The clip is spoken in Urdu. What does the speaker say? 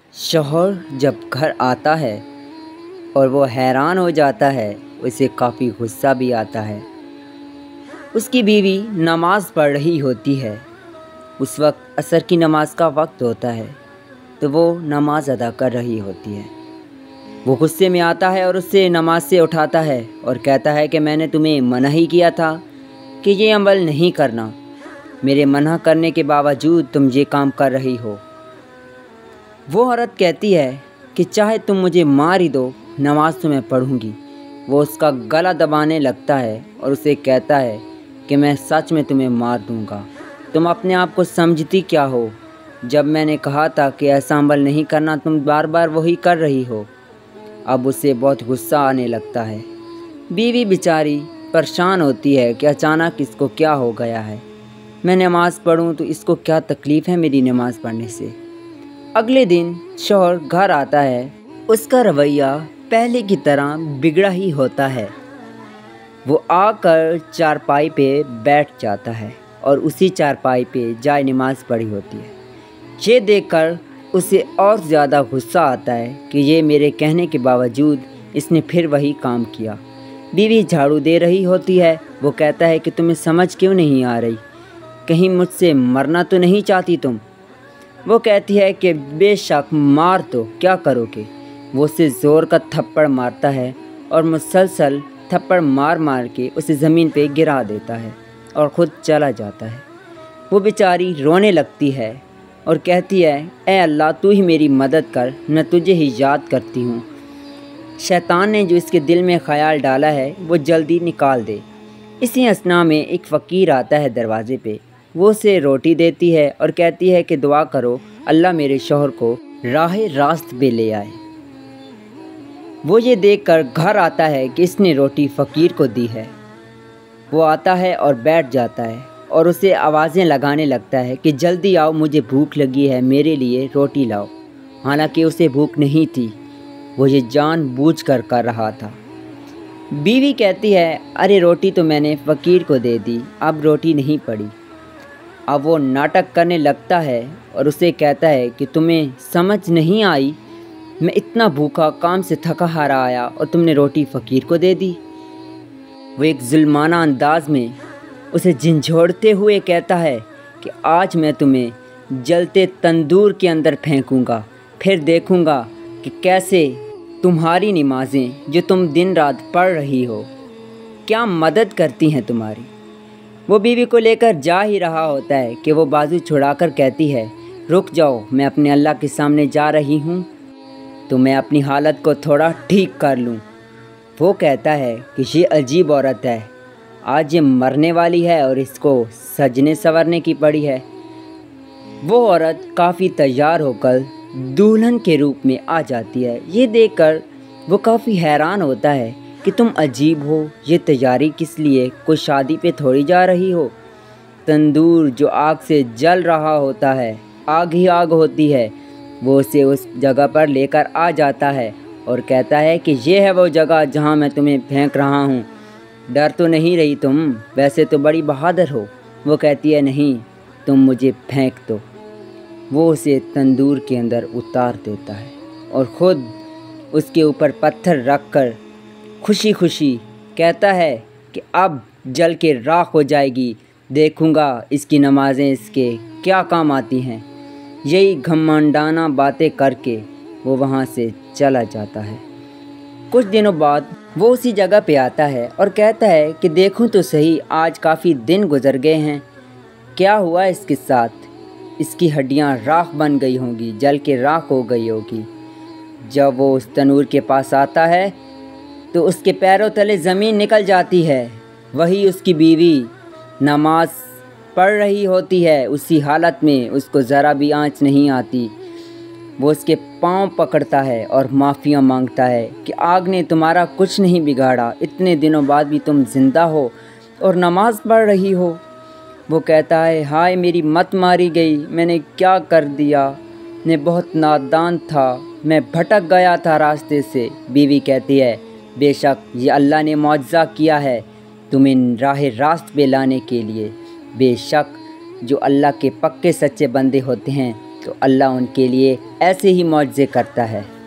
شوہر جب گھر آتا ہے اور وہ حیران ہو جاتا ہے، اسے کافی غصہ بھی آتا ہے۔ اس کی بیوی نماز پڑھ رہی ہوتی ہے۔ اس وقت عصر کی نماز کا وقت ہوتا ہے تو وہ نماز ادا کر رہی ہوتی ہے۔ وہ غصے میں آتا ہے اور اسے نماز سے اٹھاتا ہے اور کہتا ہے کہ میں نے تمہیں منع ہی کیا تھا کہ یہ عمل نہیں کرنا، میرے منع کرنے کے باوجود تم یہ کام کر رہی ہو۔ وہ عورت کہتی ہے کہ چاہے تم مجھے مار ہی دو، نماز تو میں پڑھوں گی۔ وہ اس کا گلا دبانے لگتا ہے اور اسے کہتا ہے کہ میں سچ میں تمہیں مار دوں گا، تم اپنے آپ کو سمجھتی کیا ہو؟ جب میں نے کہا تھا کہ ایسا عمل نہیں کرنا، تم بار بار وہی کر رہی ہو۔ اب اسے بہت غصہ آنے لگتا ہے۔ بیوی بیچاری پریشان ہوتی ہے کہ اچانک اس کو کیا ہو گیا ہے، میں نماز پڑھوں تو اس کو کیا تکلیف ہے میری نماز پڑھنے سے۔ اگلے دن شوہر گھر آتا ہے، اس کا رویہ پہلے کی طرح بگڑا ہی ہوتا ہے۔ وہ آ کر چارپائی پہ بیٹھ جاتا ہے اور اسی چارپائی پہ جائے نماز پڑھی ہوتی ہے۔ یہ دیکھ کر اسے اور زیادہ غصہ آتا ہے کہ یہ میرے کہنے کے باوجود اس نے پھر وہی کام کیا۔ بیوی جھاڑو دے رہی ہوتی ہے۔ وہ کہتا ہے کہ تمہیں سمجھ کیوں نہیں آ رہی؟ کہیں مجھ سے مرنا تو نہیں چاہتی تم؟ وہ کہتی ہے کہ بے شک مار تو کیا کرو گے۔ وہ اسے زور کا تھپڑ مارتا ہے اور مسلسل تھپڑ مار مار کے اسے زمین پہ گرا دیتا ہے اور خود چلا جاتا ہے۔ وہ بیچاری رونے لگتی ہے اور کہتی ہے اے اللہ تو ہی میری مدد کر، میں تجھے ہی یاد کرتی ہوں۔ شیطان نے جو اس کے دل میں خیال ڈالا ہے وہ جلدی نکال دے۔ اسی اثنا میں ایک فقیر آتا ہے دروازے پہ۔ وہ اسے روٹی دیتی ہے اور کہتی ہے کہ دعا کرو اللہ میرے شوہر کو راہ راست پہ لے آئے۔ وہ یہ دیکھ کر گھر آتا ہے کہ اس نے روٹی فقیر کو دی ہے۔ وہ آتا ہے اور بیٹھ جاتا ہے اور اسے آوازیں لگانے لگتا ہے کہ جلدی آؤ، مجھے بھوک لگی ہے، میرے لیے روٹی لاؤ۔ حالانکہ اسے بھوک نہیں تھی، وہ یہ جان بوجھ کر کر رہا تھا۔ بیوی کہتی ہے ارے روٹی تو میں نے فقیر کو دے دی، اب روٹی نہیں پڑی۔ اب وہ ناٹک کرنے لگتا ہے اور اسے کہتا ہے کہ تمہیں سمجھ نہیں آئی، میں اتنا بھوکا کام سے تھکا ہارا آیا اور تم نے روٹی فقیر کو دے دی۔ وہ ایک ظلمانہ انداز میں اسے جھنجھوڑتے ہوئے کہتا ہے کہ آج میں تمہیں جلتے تندور کے اندر پھینکوں گا، پھر دیکھوں گا کہ کیسے تمہاری نمازیں جو تم دن رات پڑھ رہی ہو کیا مدد کرتی ہیں تمہاری۔ وہ بیوی کو لے کر جا ہی رہا ہوتا ہے کہ وہ بازو چھڑا کر کہتی ہے رک جاؤ، میں اپنے اللہ کے سامنے جا رہی ہوں تو میں اپنی حالت کو تھوڑا ٹھیک کر لوں۔ وہ کہتا ہے کہ یہ عجیب عورت ہے، آج یہ مرنے والی ہے اور اس کو سجنے سنورنے کی پڑی ہے۔ وہ عورت کافی تیار ہو کر دلہن کے روپ میں آ جاتی ہے۔ یہ دیکھ کر وہ کافی حیران ہوتا ہے کہ تم عجیب ہو، یہ تیاری کس لیے؟ کوئی شادی پہ تھوڑی جا رہی ہو؟ تندور جو آگ سے جل رہا ہوتا ہے، آگ ہی آگ ہوتی ہے۔ وہ اسے اس جگہ پر لے کر آ جاتا ہے اور کہتا ہے کہ یہ ہے وہ جگہ جہاں میں تمہیں پھینک رہا ہوں، ڈر تو نہیں رہی تم؟ ویسے تو بڑی بہادر ہو۔ وہ کہتی ہے نہیں، تم مجھے پھینک دو۔ وہ اسے تندور کے اندر اتار دیتا ہے اور خود اس کے اوپر پتھر رکھ کر خوشی خوشی کہتا ہے کہ اب جل کے راکھ ہو جائے گی، دیکھوں گا اس کی نمازیں اس کے کیا کام آتی ہیں۔ یہی گھمنڈانہ باتیں کر کے وہ وہاں سے چلا جاتا ہے۔ کچھ دنوں بعد وہ اسی جگہ پہ آتا ہے اور کہتا ہے کہ دیکھوں تو صحیح، آج کافی دن گزر گئے ہیں، کیا ہوا اس کے ساتھ؟ اس کی ہڈیاں راکھ بن گئی ہوں گی، جل کے راکھ ہو گئی ہوگی۔ جب وہ اس تنور کے پاس آتا ہے تو اس کے پیروں تلے زمین نکل جاتی ہے۔ وہی اس کی بیوی نماز پڑھ رہی ہوتی ہے، اسی حالت میں اس کو ذرا بھی آنچ نہیں آتی۔ وہ اس کے پاؤں پکڑتا ہے اور معافیاں مانگتا ہے کہ آگ نے تمہارا کچھ نہیں بگاڑا، اتنے دنوں بعد بھی تم زندہ ہو اور نماز پڑھ رہی ہو۔ وہ کہتا ہے ہائے میری مت ماری گئی، میں نے کیا کر دیا، میں بہت نادان تھا، میں بھٹک گیا تھا راستے سے۔ بیوی کہتی ہے بے شک یہ اللہ نے معجزہ کیا ہے تمہیں راہ راست پہ لانے کے لیے۔ بے شک جو اللہ کے پکے سچے بندے ہوتے ہیں تو اللہ ان کے لیے ایسے ہی معجزے کرتا ہے۔